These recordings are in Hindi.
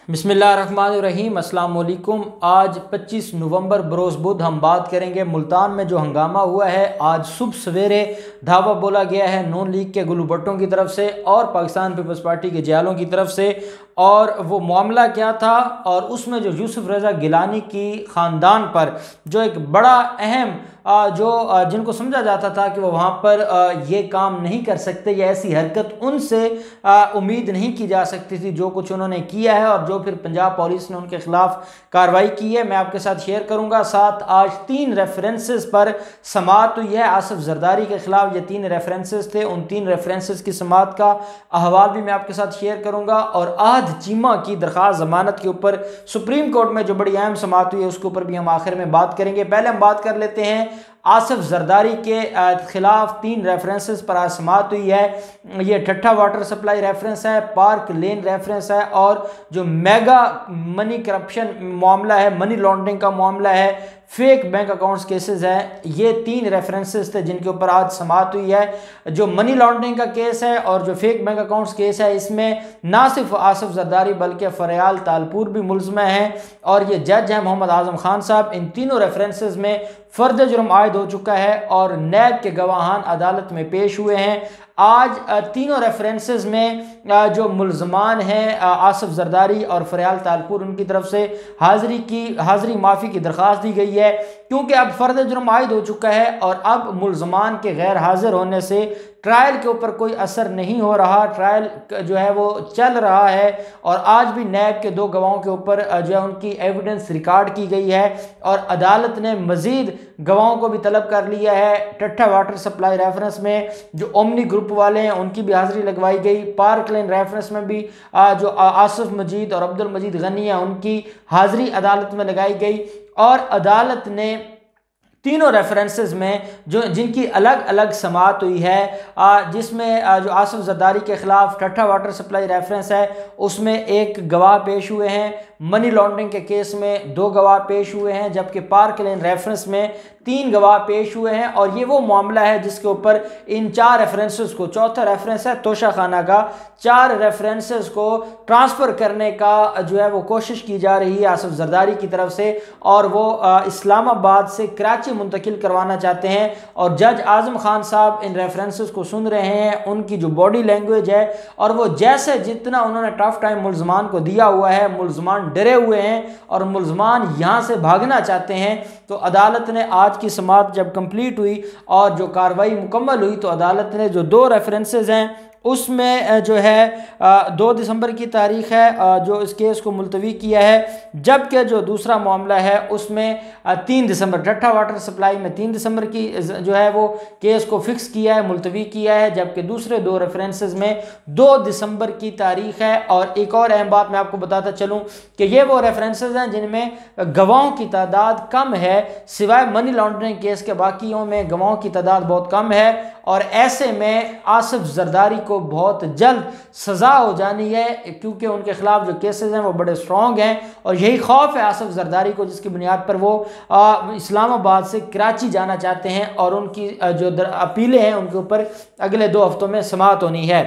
बिस्मिल्लाहिर्रहमानिर्रहीम अस्सलाम वालेकुम। आज 25 नवंबर बरोज़ बुध हम बात करेंगे मुल्तान में जो हंगामा हुआ है। आज सुबह सवेरे धावा बोला गया है नून लीग के गुलू भट्टों की तरफ से और पाकिस्तान पीपल्स पार्टी के जयालों की तरफ से, और वो मामला क्या था और उसमें जो यूसुफ रज़ा गिलानी की ख़ानदान पर जो एक बड़ा अहम जिनको समझा जाता था कि वो वहाँ पर ये काम नहीं कर सकते या ऐसी हरकत उनसे उम्मीद नहीं की जा सकती थी, जो कुछ उन्होंने किया है और जो फिर पंजाब पुलिस ने उनके खिलाफ कार्रवाई की है, मैं आपके साथ शेयर करूंगा। साथ आज 3 रेफरेंसेस पर समाअत हुई है आसिफ जरदारी के खिलाफ। ये 3 रेफरेंसेस थे, उन 3 रेफरेंसेस की समाअत का अहवाल भी मैं आपके साथ शेयर करूंगा। और आहद चीमा की दरख्वास्त जमानत के ऊपर सुप्रीम कोर्ट में जो बड़ी अहम समाअत हुई है उसके ऊपर भी हम आखिर में बात करेंगे। पहले हम बात कर लेते हैं आसिफ जरदारी के खिलाफ 3 रेफरेंसेस पर आज समाअत हुई है। ये ठट्ठा वाटर सप्लाई रेफरेंस है, पार्क लेन रेफरेंस है और जो मेगा मनी करप्शन मामला है, मनी लॉन्ड्रिंग का मामला है, फेक बैंक अकाउंट्स केसेस है। ये 3 रेफरेंसेस थे जिनके ऊपर आज समाअत हुई है। जो मनी लॉन्ड्रिंग का केस है और जो फेक बैंक अकाउंट्स केस है, इसमें ना सिर्फ आसिफ जरदारी बल्कि फरयाल तालपुर भी मुल्ज़िम हैं और ये जज है मोहम्मद आजम खान साहब। इन तीनों रेफरेंसेस में फर्द जुर्म आयद हो चुका है और नैब के गवाहान अदालत में पेश हुए हैं। आज तीनों रेफरेंसेस में जो मुल्ज़मान हैं आसिफ जरदारी और फरयाल तालपुर, उनकी तरफ से हाज़री माफ़ी की दरख्वास्त दी गई है, क्योंकि अब फर्द जुर्म आयद हो चुका है और अब मुल्ज़मान के गैर हाजिर होने से ट्रायल के ऊपर कोई असर नहीं हो रहा। ट्रायल जो है वो चल रहा है और आज भी नैब के 2 गवाहों के ऊपर जो है उनकी एविडेंस रिकॉर्ड की गई है और अदालत ने मज़ीद गवाहों को भी तलब कर लिया है। ठट्ठा वाटर सप्लाई रेफरेंस में जो ओमनी ग्रुप वाले हैं उनकी भी हाज़िरी लगवाई गई। पार्क लेन रेफरेंस में भी जो आसिफ मजीद और अब्दुल मजीद गनी है उनकी हाज़िरी अदालत में लगाई गई और अदालत ने तीनों रेफरेंसेस में जो जिनकी अलग अलग समाअत हुई है, जिसमें जो आसिफ जरदारी के खिलाफ ठट्ठा वाटर सप्लाई रेफरेंस है उसमें 1 गवाह पेश हुए हैं, मनी लॉन्ड्रिंग के केस में 2 गवाह पेश हुए हैं, जबकि पार्क लेन रेफरेंस में 3 गवाह पेश हुए हैं। और ये वो मामला है जिसके ऊपर इन 4 रेफरेंसेस को, चौथा रेफरेंस है तोशा खाना का, 4 रेफरेंसेस को ट्रांसफ़र करने का जो है वो कोशिश की जा रही है आसिफ जरदारी की तरफ से और वो इस्लामाबाद से कराची मुंतकिल करवाना चाहते हैं। और जज आजम खान साहब इन रेफरेंसेस को सुन रहे हैं, उनकी जो बॉडी लैंग्वेज है और वो जैसे जितना उन्होंने टफ टाइम मुल्ज़मान को दिया हुआ है, मुल्ज़मान डरे हुए हैं और मुल्ज़मान यहाँ से भागना चाहते हैं। तो अदालत ने आज की समाअत जब कंप्लीट हुई और जो कार्रवाई मुकम्मल हुई तो अदालत ने जो 2 रेफरेंसेस हैं उसमें जो है 2 दिसंबर की तारीख है जो इस केस को मुलतवी किया है, जबकि जो दूसरा मामला है उसमें 3 दिसंबर, ठट्ठा वाटर सप्लाई में 3 दिसंबर की जो है वो केस को फिक्स किया है, मुलतवी किया है, जबकि दूसरे 2 रेफरेंसेस में 2 दिसंबर की तारीख है। और एक और अहम बात मैं आपको बताता चलूँ कि ये वो रेफरेंसेस हैं जिनमें गवाहों की तादाद कम है, सिवाय मनी लॉन्ड्रिंग केस के बाकियों में गवाहों की तादाद बहुत कम है और ऐसे में आसिफ जरदारी को बहुत जल्द सज़ा हो जानी है, क्योंकि उनके खिलाफ जो केसेस हैं वो बड़े स्ट्रॉन्ग हैं और यही खौफ है आसिफ जरदारी को, जिसकी बुनियाद पर वो इस्लामाबाद से कराची जाना चाहते हैं और उनकी जो अपीलें हैं उनके ऊपर अगले 2 हफ्तों में समाअत होनी है।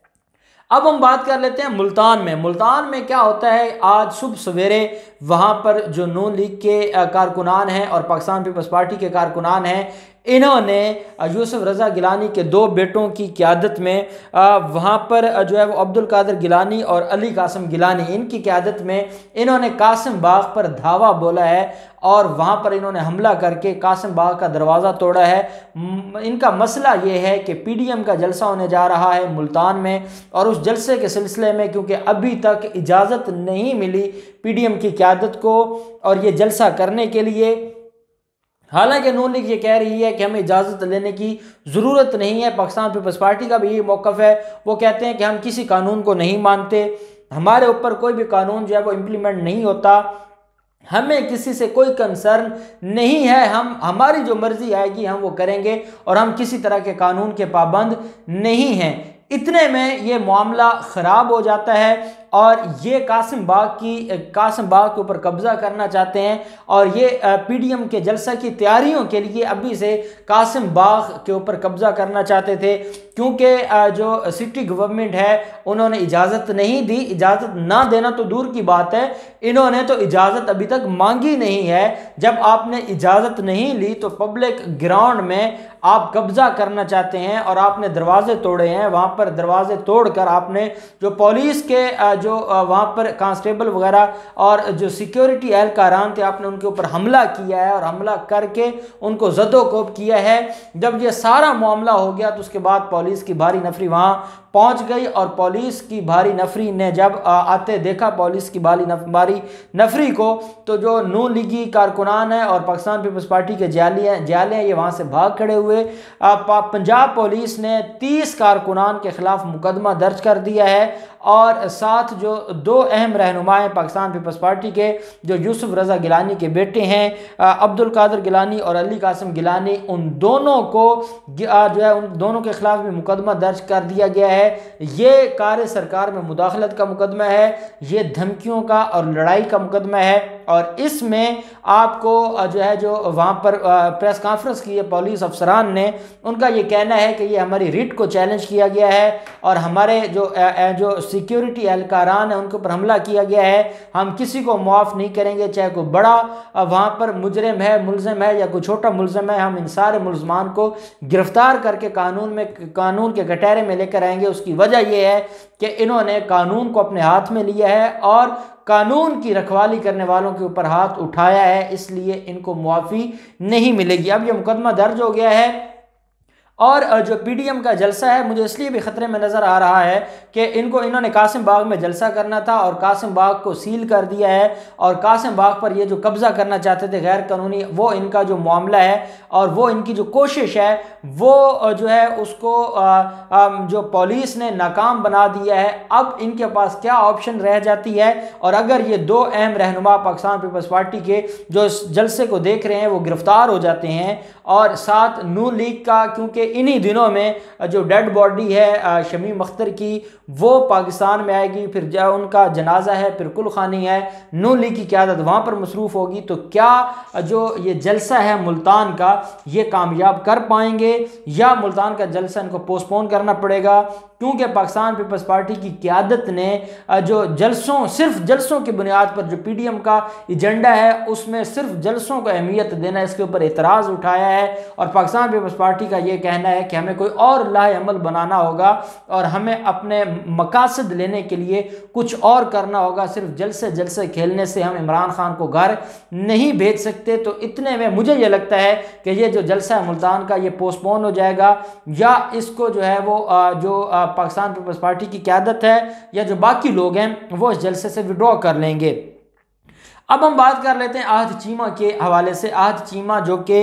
अब हम बात कर लेते हैं मुल्तान में क्या होता है। आज सुबह सवेरे वहाँ पर जो नून लीग के कारकुनान हैं और पाकिस्तान पीपल्स पार्टी के कारकुनान हैं, इन्होंने यूसुफ रज़ा गिलानी के 2 बेटों की क़यादत में वहाँ पर जो है वो अब्दुल कादिर गिलानी और अली कासिम गिलानी, इनकी क़यादत में इन्होंने कासिम बाग पर धावा बोला है और वहाँ पर इन्होंने हमला करके कासिम बाग का दरवाज़ा तोड़ा है। इनका मसला ये है कि PDM का जलसा होने जा रहा है मुल्तान में और उस जलसे के सिलसिले में, क्योंकि अभी तक इजाज़त नहीं मिली PDM की क़यादत को और ये जलसा करने के लिए, हालांकि नून लीग ये कह रही है कि हमें इजाज़त लेने की ज़रूरत नहीं है। पाकिस्तान पीपल्स पार्टी का भी ये मौक़िफ़ है, वो कहते हैं कि हम किसी कानून को नहीं मानते, हमारे ऊपर कोई भी कानून जो है वो इम्प्लीमेंट नहीं होता, हमें किसी से कोई कंसर्न नहीं है, हम हमारी जो मर्ज़ी आएगी हम वो करेंगे और हम किसी तरह के कानून के पाबंद नहीं हैं। इतने में ये मामला ख़राब हो जाता है और ये कासिम बाग के ऊपर कब्जा करना चाहते हैं और ये पीडीएम के जलसा की तैयारियों के लिए अभी से कासिम बाग के ऊपर कब्जा करना चाहते थे, क्योंकि जो सिटी गवर्नमेंट है उन्होंने इजाज़त नहीं दी। इजाज़त ना देना तो दूर की बात है, इन्होंने तो इजाज़त अभी तक मांगी नहीं है। जब आपने इजाज़त नहीं ली तो पब्लिक ग्राउंड में आप कब्जा करना चाहते हैं और आपने दरवाजे तोड़े हैं। वहाँ पर दरवाजे तोड़कर आपने जो पुलिस के जो वहाँ पर कांस्टेबल वगैरह और जो सिक्योरिटी एहलकारान थे आपने उनके ऊपर हमला किया है और हमला करके उनको ज़दोकोब किया है। जब ये सारा मामला हो गया तो उसके बाद पुलिस की भारी नफरी वहाँ पहुंच गई और पुलिस की भारी नफरी ने जब आते देखा पुलिस की भारी नफरी को, तो जो नून लीगी कारकुनान है और पाकिस्तान पीपल्स पार्टी के जाले हैं ये वहाँ से भाग खड़े हुए। पंजाब पुलिस ने 30 कारकुनान के खिलाफ मुकदमा दर्ज कर दिया है और साथ जो 2 अहम रहनुमा हैं पाकिस्तान पीपल्स पार्टी के, जो यूसुफ रज़ा गिलानी के बेटे हैं अब्दुल कादिर गिलानी और अली कासिम गिलानी, उन दोनों को जो है उन दोनों के खिलाफ भी मुकदमा दर्ज कर दिया गया है। ये कार्य सरकार में मुदाखलत का मुकदमा है, ये धमकियों का और लड़ाई का मुकदमा है। और इसमें आपको जो है जो वहाँ पर प्रेस कॉन्फ्रेंस की है पुलिस अफसरान ने, उनका ये कहना है कि ये हमारी रिट को चैलेंज किया गया है और हमारे जो सिक्योरिटी एहलकारान है उनके ऊपर हमला किया गया है। हम किसी को माफ़ नहीं करेंगे, चाहे कोई बड़ा वहाँ पर मुजरिम है, मुलजिम है या कोई छोटा मुलजिम है। हम इन सारे मुलजमान को गिरफ्तार करके कानून के कटहरे में लेकर आएंगे। उसकी वजह यह है कि इन्होंने कानून को अपने हाथ में लिया है और कानून की रखवाली करने वालों के ऊपर हाथ उठाया है, इसलिए इनको मुआफ़ी नहीं मिलेगी। अब ये मुकदमा दर्ज हो गया है और जो पीडीएम का जलसा है मुझे इसलिए भी ख़तरे में नज़र आ रहा है कि इन्होंने कासिम बाग में जलसा करना था और कासिम बाग को सील कर दिया है और कासिम बाग पर ये जो कब्ज़ा करना चाहते थे गैर कानूनी, वो इनका जो मामला है और वो इनकी जो कोशिश है वो जो है उसको जो पुलिस ने नाकाम बना दिया है। अब इनके पास क्या ऑप्शन रह जाती है, और अगर ये 2 अहम रहनुमा पाकिस्तान पीपल्स पार्टी के जो इस जलसे को देख रहे हैं वो गिरफ्तार हो जाते हैं और साथ नून लीग का, क्योंकि इन्हीं दिनों में जो डेड बॉडी है शमीम अख्तर की वो पाकिस्तान में आएगी, फिर जो उनका जनाजा है फिर कुलखानी है, नून लीग की क़यादत वहाँ पर मसरूफ़ होगी। तो क्या जो ये जलसा है मुल्तान का ये कामयाब कर पाएंगे या मुल्तान का जलसा इनको पोस्टपोन करना पड़ेगा, क्योंकि पाकिस्तान पीपल्स पार्टी की क़यादत ने जो सिर्फ जलसों की बुनियाद पर जो पीडीएम का एजेंडा है उसमें सिर्फ जलसों को अहमियत देना, इसके ऊपर एतराज़ उठाया है और पाकिस्तान पीपल्स पार्टी का ये कहना है कि हमें कोई और लाहे अमल बनाना होगा और हमें अपने मकासद लेने के लिए कुछ और करना होगा। सिर्फ जलसे खेलने से हम इमरान खान को घर नहीं भेज सकते। तो इतने में मुझे ये लगता है कि ये जो जलसा है मुल्तान का ये पोस्टपोन हो जाएगा या इसको जो है वो जो पाकिस्तान पीपल्स पार्टी की क़यादत है या जो बाकी लोग हैं वो इस जलसे से विड्रॉ कर लेंगे। अब हम बात कर लेते हैं आहद चीमा के हवाले से। आहद चीमा जो कि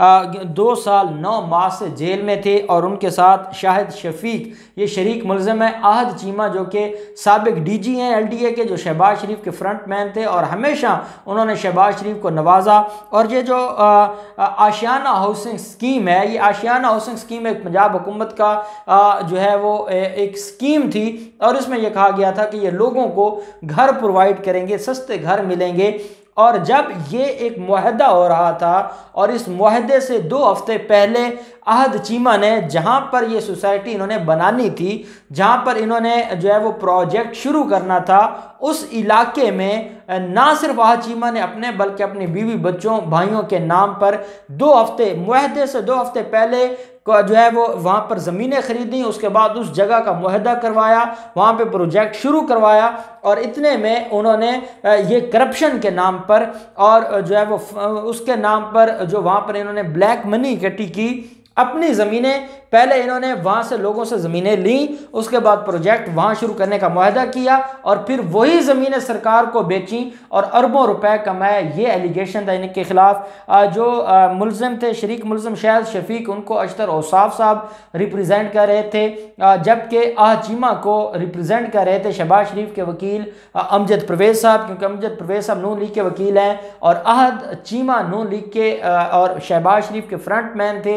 2 साल 9 माह से जेल में थे और उनके साथ शाहिद शफीक ये शरीक मुलज़िम है। आहद चीमा जो कि साबिक डीजी हैं एलडीए के, जो शहबाज शरीफ के फ्रंट मैन थे और हमेशा उन्होंने शहबाज शरीफ को नवाजा। और ये जो आशियाना हाउसिंग स्कीम है, ये आशियाना हाउसिंग स्कीम एक पंजाब हुकूमत का जो है वो एक स्कीम थी और इसमें यह कहा गया था कि ये लोगों को घर प्रोवाइड करेंगे, सस्ते घर मिलेंगे। और जब ये एक मुआहदा हो रहा था और इस मुआहदे से 2 हफ्ते पहले आहद चीमा ने जहाँ पर ये सोसाइटी इन्होंने बनानी थी, जहाँ पर इन्होंने जो है वो प्रोजेक्ट शुरू करना था, उस इलाके में ना सिर्फ आहद चीमा ने अपने बल्कि अपनी बीवी बच्चों भाइयों के नाम पर 2 हफ्ते मुआहदे से 2 हफ्ते पहले जो है वो वहाँ पर ज़मीनें खरीदी, उसके बाद उस जगह का मुआहदा करवाया, वहाँ पे प्रोजेक्ट शुरू करवाया। और इतने में उन्होंने ये करप्शन के नाम पर और जो है वो उसके नाम पर जो वहाँ पर इन्होंने ब्लैक मनी इकट्ठी की, अपनी ज़मीनें पहले इन्होंने वहाँ से लोगों से ज़मीनें ली, उसके बाद प्रोजेक्ट वहाँ शुरू करने का मुआहदा किया और फिर वही ज़मीनें सरकार को बेची और अरबों रुपए कमाए। ये एलिगेशन था इनके खिलाफ। जो मुलज़िम थे शरीक मुलज़िम शाहिद शफीक, उनको अशतर औसाफ साहब रिप्रेजेंट कर रहे थे, जबकि आहद चीमा को रिप्रेजेंट कर रहे थे शहबाज शरीफ के वकील अमजद परवेज़ साहब, क्योंकि अमजद परवेज़ साहब नून लीग के वकील हैं और आहद चीमा नून लीग के और शहबाज शरीफ के फ्रंट मैन थे।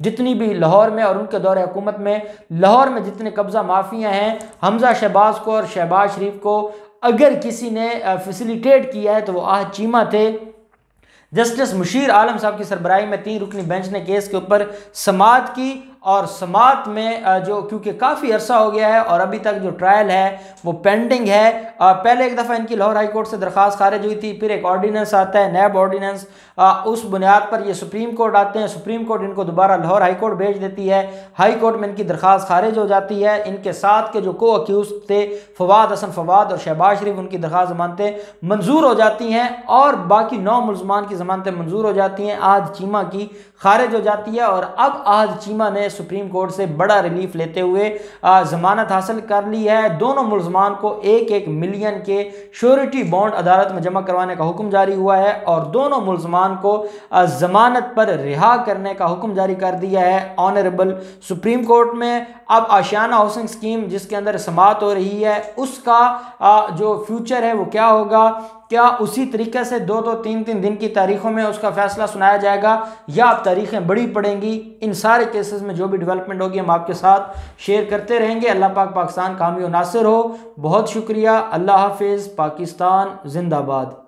जितनी भी लाहौर में और उनके दौरे हुकूमत में लाहौर में जितने कब्ज़ा माफिया हैं, हमजा शहबाज को और शहबाज शरीफ को अगर किसी ने फैसिलिटेट किया है तो वो आहद चीमा थे। जस्टिस मुशीर आलम साहब की सरबराही में 3 रुकनी बेंच ने केस के ऊपर समाअत की और समाअत में जो क्योंकि काफ़ी अरसा हो गया है और अभी तक जो ट्रायल है वो पेंडिंग है। पहले एक दफ़ा इनकी लाहौर हाई कोर्ट से दरख्वास्त खारिज हुई थी, फिर एक ऑर्डीनेंस आता है, नैब ऑर्डीनेंस, उस बुनियाद पर ये सुप्रीम कोर्ट आते हैं, सुप्रीम कोर्ट इनको दोबारा लाहौर हाई कोर्ट भेज देती है, हाई कोर्ट में इनकी दरख्वास्त खारिज हो जाती है। इनके साथ के जो को अक्यूज थे फवाद हसन फवाद और शहबाज शरीफ, उनकी दरख्वास्त जमानतें मंजूर हो जाती हैं और बाकी 9 मुलजमान की जमानतें मंजूर हो जाती हैं, आहद चीमा की खारिज हो जाती है। और अब आहद चीमा ने सुप्रीम कोर्ट से बड़ा रिलीफ लेते हुए जमानत हासिल कर ली है। दोनों मुलजमान को 1-1 मिलियन के श्योरिटी बॉन्ड अदालत में जमा करवाने का हुक्म जारी हुआ है और दोनों मुलजमान को जमानत पर रिहा करने का हुक्म जारी कर दिया है ऑनरेबल सुप्रीम कोर्ट में। अब आशियाना हाउसिंग स्कीम जिसके अंदर समाअत हो रही है उसका जो फ्यूचर है वो क्या होगा, क्या उसी तरीके से 2-2, 3-3 दिन की तारीखों में उसका फैसला सुनाया जाएगा या अब तारीखें बड़ी पड़ेंगी। इन सारे केसेस में जो भी डेवलपमेंट होगी हम आपके साथ शेयर करते रहेंगे। अल्लाह पाक पाकिस्तान कामयाब नासिर हो। बहुत शुक्रिया। अल्लाह हाफिज़। पाकिस्तान जिंदाबाद।